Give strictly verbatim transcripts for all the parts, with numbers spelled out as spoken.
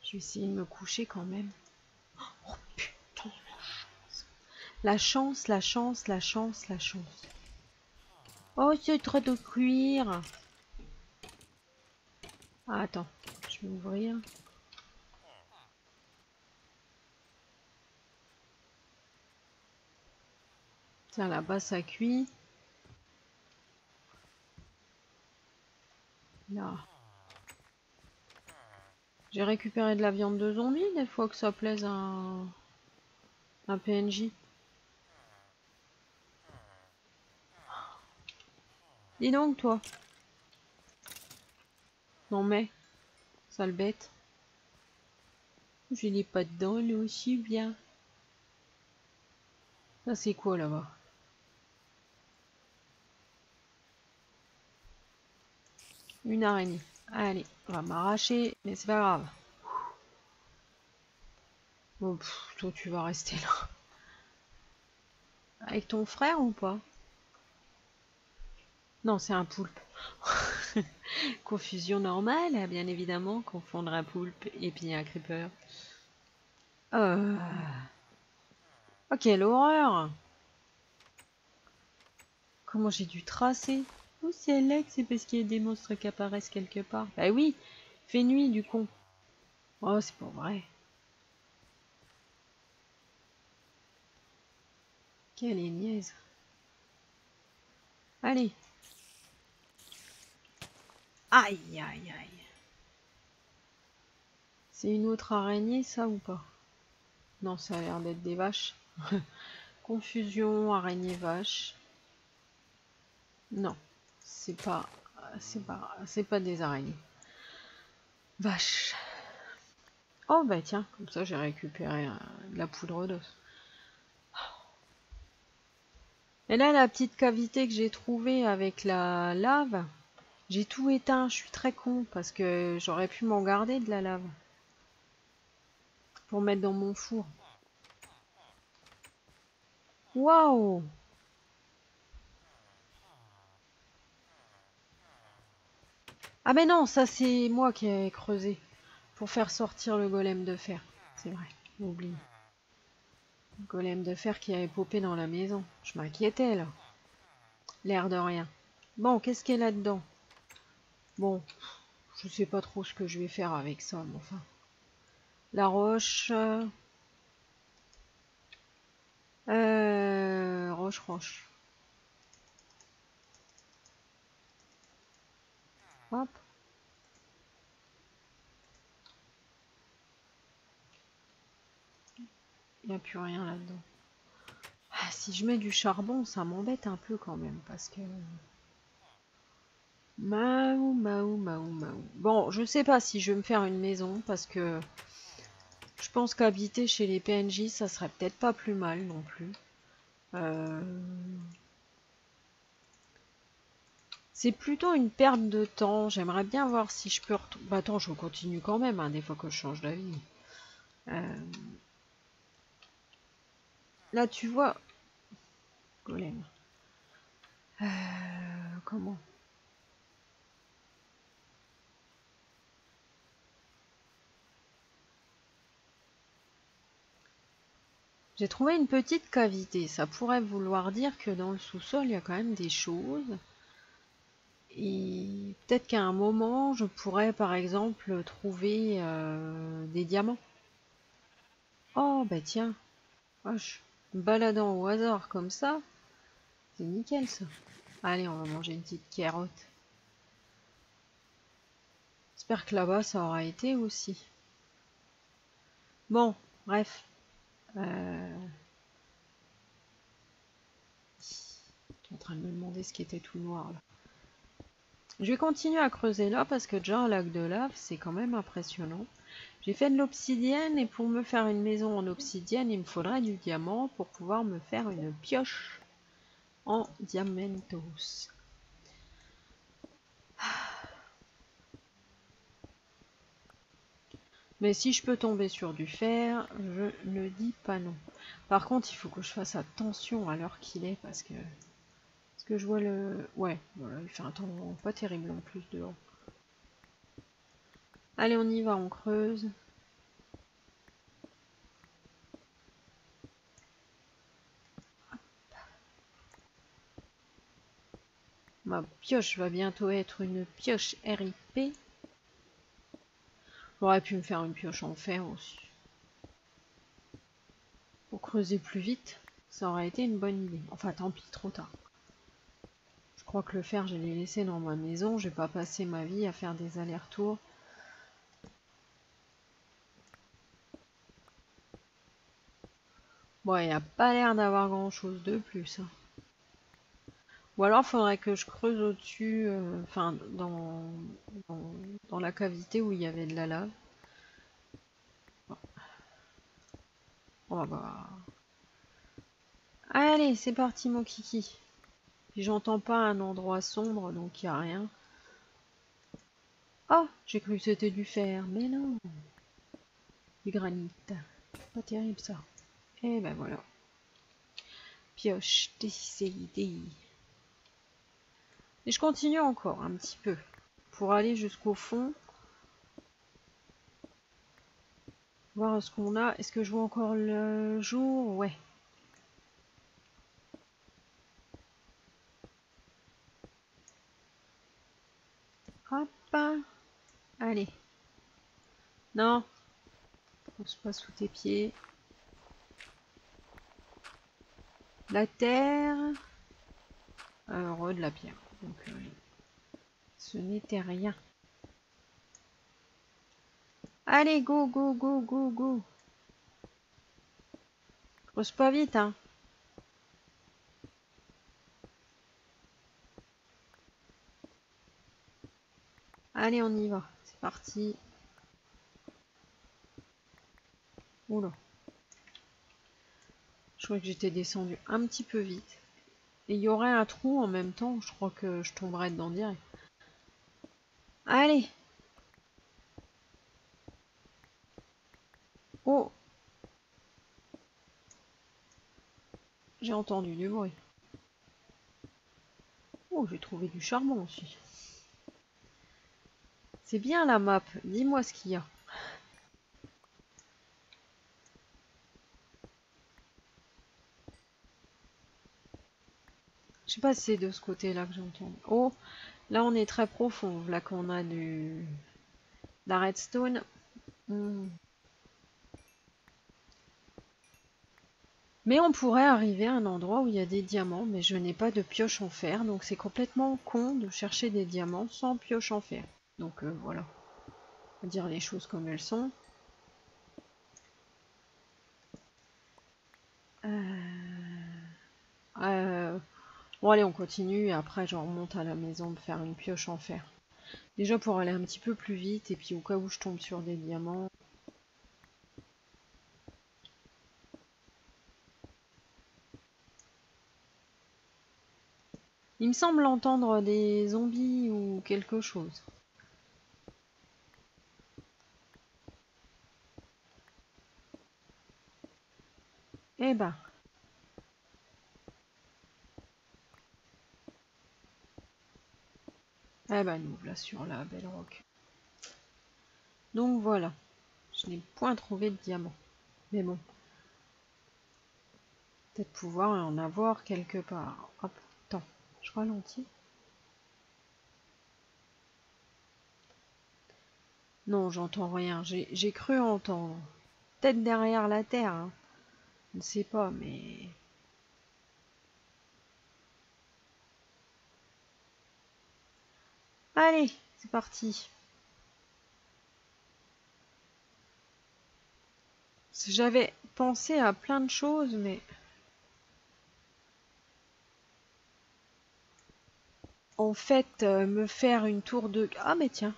Je vais essayer de me coucher quand même. Oh putain, la chance, la chance, la chance, la chance. Oh, c'est trop de cuir. Ah, attends, je vais ouvrir. Tiens, là-bas, ça cuit. Là. J'ai récupéré de la viande de zombie des fois que ça plaise à un, un P N J. Dis donc, toi. Non mais, sale bête. Je n'ai pas dedans, lui aussi, bien. Ça, c'est quoi, là-bas? Une araignée. Allez, on va m'arracher, mais c'est pas grave. Bon, pff, toi, tu vas rester là. Avec ton frère ou pas? Non, c'est un poulpe. Confusion normale, bien évidemment, confondre un poulpe et puis un creeper. Euh... Oh, quelle horreur! Comment j'ai dû tracer? Ou si elle est, c'est parce qu'il y a des monstres qui apparaissent quelque part. Bah oui, fait nuit du con. Oh, c'est pas vrai. Quelle est niaise. Allez. Aïe, aïe, aïe. C'est une autre araignée, ça, ou pas? Non, ça a l'air d'être des vaches. Confusion, araignée, vache. Non, c'est pas... C'est pas... C'est pas des araignées. Vache. Oh, bah tiens, comme ça, j'ai récupéré euh, de la poudre d'os. Et là, la petite cavité que j'ai trouvée avec la lave, j'ai tout éteint. Je suis très con parce que j'aurais pu m'en garder de la lave pour mettre dans mon four. Waouh! Ah mais non, ça c'est moi qui ai creusé pour faire sortir le golem de fer. C'est vrai, j'ai oublié. Le golem de fer qui avait popé dans la maison. Je m'inquiétais là. L'air de rien. Bon, qu'est-ce qu'il y a là-dedans? Bon, je sais pas trop ce que je vais faire avec ça, mais enfin. La roche. Euh, roche, roche. Hop. Il n'y a plus rien là-dedans. Ah, si je mets du charbon, ça m'embête un peu quand même, parce que... Maou, maou, maou, maou. Bon, je sais pas si je vais me faire une maison, parce que... Je pense qu'habiter chez les P N J, ça serait peut-être pas plus mal non plus. Euh... C'est plutôt une perte de temps. J'aimerais bien voir si je peux... Bah attends, je continue quand même, hein, des fois que je change d'avis. Euh... Là, tu vois... Golem. Euh... Comment? J'ai trouvé une petite cavité. Ça pourrait vouloir dire que dans le sous-sol, il y a quand même des choses. Et peut-être qu'à un moment, je pourrais par exemple trouver euh, des diamants. Oh, bah tiens. Oh, je me baladant au hasard comme ça. C'est nickel ça. Allez, on va manger une petite carotte. J'espère que là-bas, ça aura été aussi. Bon, bref. Euh... Je suis en train de me demander ce qui était tout noir là. Je vais continuer à creuser là parce que déjà un lac de lave, c'est quand même impressionnant. J'ai fait de l'obsidienne et pour me faire une maison en obsidienne, il me faudrait du diamant pour pouvoir me faire une pioche en diamentos. Mais si je peux tomber sur du fer, je ne dis pas non. Par contre, il faut que je fasse attention à l'heure qu'il est parce que... Parce que je vois le... Ouais, voilà, il fait un temps pas terrible en plus dehors. Allez, on y va, on creuse. Ma pioche va bientôt être une pioche R I P. J'aurais pu me faire une pioche en fer aussi. Pour creuser plus vite, ça aurait été une bonne idée. Enfin, tant pis, trop tard. Je crois que le fer, je l'ai laissé dans ma maison. Je vais pas passer ma vie à faire des allers-retours. Bon, il n'y a pas l'air d'avoir grand-chose de plus. Hein. Ou alors, il faudrait que je creuse au-dessus, euh, enfin, dans, dans, dans la cavité où il y avait de la lave. Bon. On va voir. Allez, c'est parti, mon kiki. Puis j'entends pas un endroit sombre, donc il n'y a rien. Oh, j'ai cru que c'était du fer, mais non. Du granit. Pas terrible, ça. Et ben voilà. Pioche, décidé. Et je continue encore un petit peu. Pour aller jusqu'au fond. Voir ce qu'on a. Est-ce que je vois encore le jour? Ouais. Hop. Allez. Non. Pousse pas sous tes pieds. La terre. Heureux de la pierre. Donc, euh, ce n'était rien. Allez, go, go, go, go, go. Creuse pas vite, hein. Allez, on y va. C'est parti. Oula. Je crois que j'étais descendu un petit peu vite. Et il y aurait un trou en même temps. Je crois que je tomberais dedans direct. Allez. Oh. J'ai entendu du bruit. Oh, j'ai trouvé du charbon aussi. C'est bien la map. Dis-moi ce qu'il y a. Je sais pas si c'est de ce côté-là que j'entends. Oh, là on est très profond. Là qu'on a du la redstone. Hmm. Mais on pourrait arriver à un endroit où il y a des diamants, mais je n'ai pas de pioche en fer, donc c'est complètement con de chercher des diamants sans pioche en fer. Donc euh, voilà, on va dire les choses comme elles sont. Euh... Euh... Bon allez, on continue et après je remonte à la maison me faire une pioche en fer. Déjà pour aller un petit peu plus vite et puis au cas où je tombe sur des diamants. Il me semble entendre des zombies ou quelque chose. Eh ben. Eh ben nous voilà sur la belle roque. Donc voilà. Je n'ai point trouvé de diamant. Mais bon. Peut-être pouvoir en avoir quelque part. Hop, attends. Je ralentis. Non, j'entends rien. J'ai cru entendre. Peut-être derrière la terre. Hein. Je ne sais pas, mais... Allez, c'est parti. J'avais pensé à plein de choses, mais... En fait, euh, me faire une tour de... Ah, mais tiens.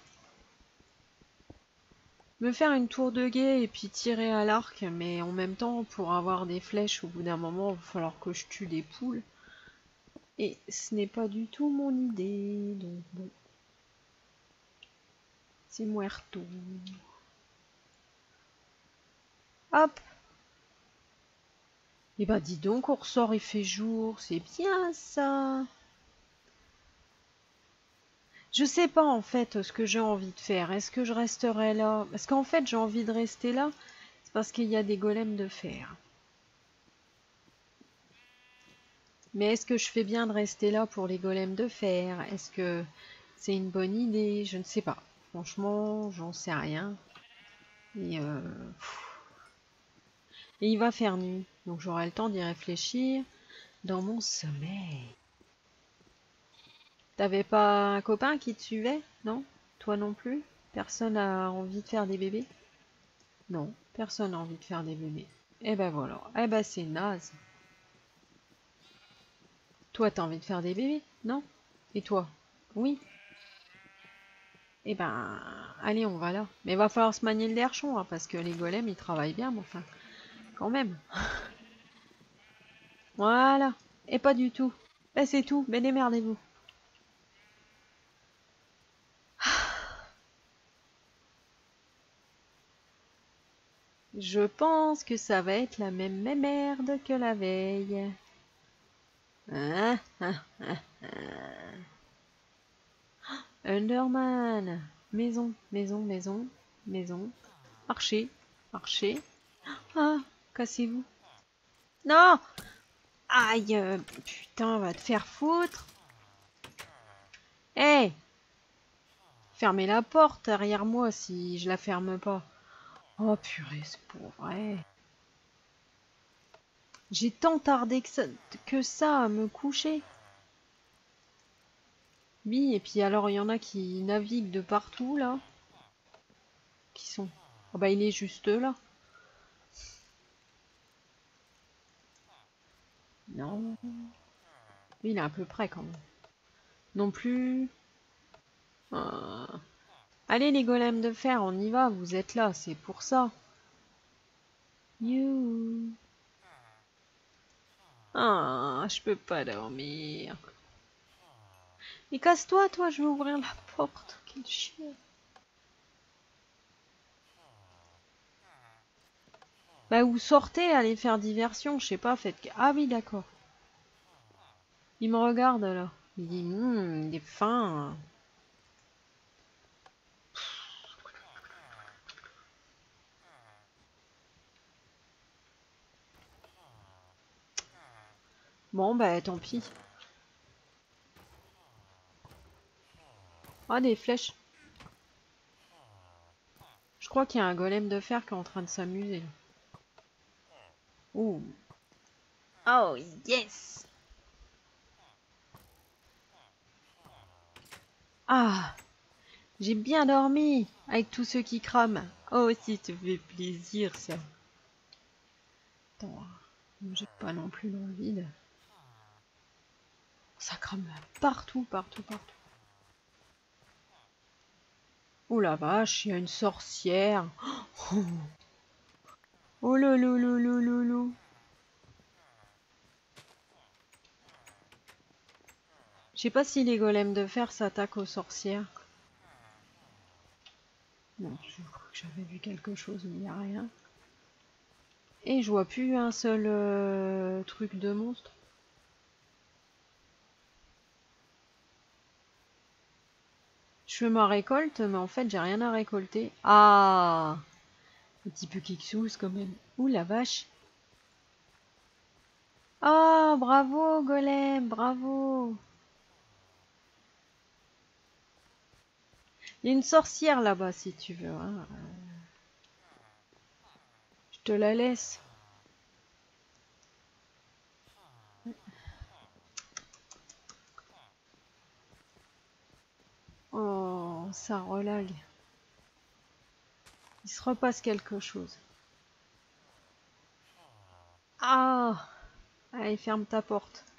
Me faire une tour de guet et puis tirer à l'arc, mais en même temps, pour avoir des flèches, au bout d'un moment, il va falloir que je tue des poules. Et ce n'est pas du tout mon idée, donc bon. C'est muerto. Hop. Et bah dis donc, on ressort, il fait jour, c'est bien ça. Je sais pas en fait ce que j'ai envie de faire. Est-ce que je resterai là? Parce qu'en fait j'ai envie de rester là, c'est parce qu'il y a des golems de fer. Mais est-ce que je fais bien de rester là pour les golems de fer? Est-ce que c'est une bonne idée? Je ne sais pas. Franchement, j'en sais rien. Et, euh... Et il va faire nuit. Donc j'aurai le temps d'y réfléchir dans mon sommeil. T'avais pas un copain qui te suivait? Non? Toi non plus? Personne a envie de faire des bébés? Non, personne n'a envie de faire des bébés. Eh ben voilà. Eh ben c'est naze. Toi, t'as envie de faire des bébés? Non? Et toi? Oui? Eh ben, allez, on va là. Mais il va falloir se manier le derchon, hein, parce que les golems, ils travaillent bien, mais enfin, quand même. Voilà. Et pas du tout. Ben c'est tout. Ben démerdez-vous. Je pense que ça va être la même merde que la veille. Hein, hein, hein, hein. Underman. Maison, maison, maison, maison. Archer, archer. Ah, cassez-vous. Non! Aïe, euh, putain, va te faire foutre. Hé! Hey, fermez la porte derrière moi si je la ferme pas. Oh purée, c'est pour vrai. J'ai tant tardé que ça, que ça à me coucher. Oui, et puis alors il y en a qui naviguent de partout là. Qui sont... Oh bah il est juste là. Non. Oui, il est à peu près quand même. Non plus. Euh... Allez les golems de fer, on y va, vous êtes là, c'est pour ça. You. Ah, je peux pas dormir. Mais casse-toi, toi, je vais ouvrir la porte. Quel chien. Bah, ou sortez, allez faire diversion, je sais pas, faites... Ah oui, d'accord. Il me regarde, là. Il dit, hum, il est fin. Bon, bah, tant pis. Ah, des flèches. Je crois qu'il y a un golem de fer qui est en train de s'amuser. Oh. Oh, yes. Ah, j'ai bien dormi avec tous ceux qui crament. Oh, si, ça fait plaisir, ça. Attends, ne jette pas non plus dans le vide. Ça crame partout, partout, partout. Oh la vache, il y a une sorcière. Oh, oh là là là là là là. Je sais pas si les golems de fer s'attaquent aux sorcières. Non, je crois que j'avais vu quelque chose, mais il n'y a rien. Et je vois plus un seul euh, truc de monstre. Je fais ma récolte, mais en fait, j'ai rien à récolter. Ah, un petit peu quelque chose quand même. Ouh la vache. Ah, bravo, golem, bravo. Il y a une sorcière là-bas, si tu veux. Hein. Je te la laisse. Oh, ça relague. Il se repasse quelque chose. Ah! Allez, ferme ta porte.